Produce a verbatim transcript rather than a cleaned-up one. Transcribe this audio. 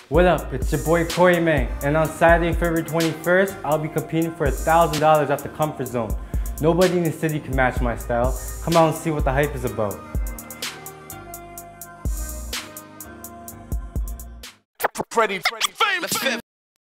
What up, it's your boy Corymaaane, and on Saturday, February twenty-first, I'll be competing for one thousand dollars at the Comfort Zone. Nobody in the city can match my style. Come out and see what the hype is about. Freddie, Freddie, famous.